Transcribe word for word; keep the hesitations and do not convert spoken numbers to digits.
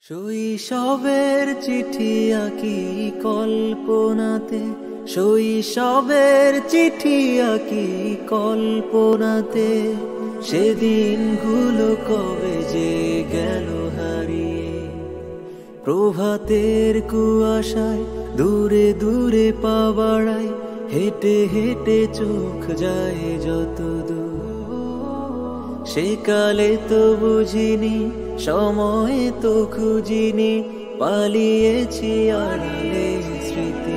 শৈশবের চিঠি আঁকি কল্পনাতে, শৈশবের চিঠি আঁকি কল্পনাতে, সেদিনগুলো কবে যে গেল হারিয়ে। প্রভাতের কুয়াশায় দূরে দূরে পা বাড়ায়, হেঁটে হেঁটে চোখ যায় যত দূর। সেকালে তো বুঝিনি, সময় তো খুঁজিনি, পালিয়েছি আড়ালে স্মৃতি।